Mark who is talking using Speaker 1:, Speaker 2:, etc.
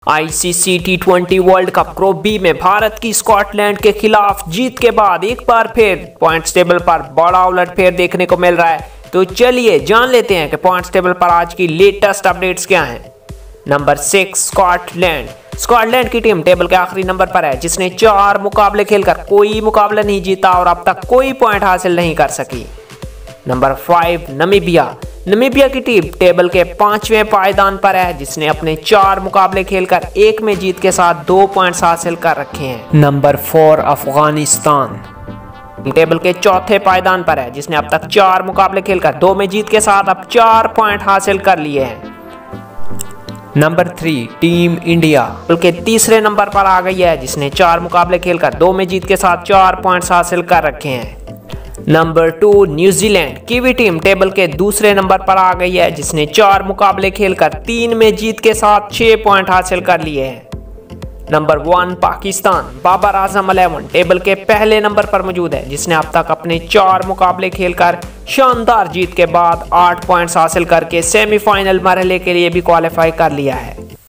Speaker 1: ICC टी20 world cup group B में भारत की स्कॉटलैंड के खिलाफ जीत के बाद एक बार फिर पॉइंट्स टेबल पर बड़ा उलटफेर देखने को मिल रहा है। तो चलिए जान लेते हैं कि पॉइंट्स टेबल पर आज की लेटेस्ट अपडेट्स क्या हैं। नंबर 6 स्कॉटलैंड की टीम टेबल के आखिरी नंबर पर है, जिसने 4 मुकाबले खेलकर कोई मुकाबला नहीं जीता और अब तक कोई पॉइंट हासिल नहीं कर सकी। नंबर 5 नमीबिया की टीम टेबल के 5वें पायदान पर है, जिसने अपने 4 मुकाबले खेलकर 1 में जीत के साथ 2 पॉइंट्स हासिल कर रखे हैं। नंबर 4 अफगानिस्तान टेबल के 4थे पायदान पर है, जिसने अब तक 4 मुकाबले खेलकर 2 में जीत के साथ अब 4 पॉइंट हासिल कर लिए हैं। नंबर 3 टीम इंडिया के 3रे नंबर पर आ गई है, जिसने 4 मुकाबले खेलकर 2 में जीत के साथ 4 पॉइंट्स हासिल कर रखे हैं। Number 2 New Zealand Kiwi team table के 2रे नंबर पर आ गई है, जिसने 4 मुकाबले खेलकर 3 में जीत के साथ 6 पॉइंट हासिल कर लिए हैं। नंबर 1 पाकिस्तान बाबर आजम 11 टेबल के पहले नंबर पर मौजूद है, जिसने अब तक अपने 4 मुकाबले खेलकर शानदार जीत के बाद 8 पॉइंट्स हासिल करके सेमीफाइनल मरहले के लिए भी क्वालिफाई कर लिया है।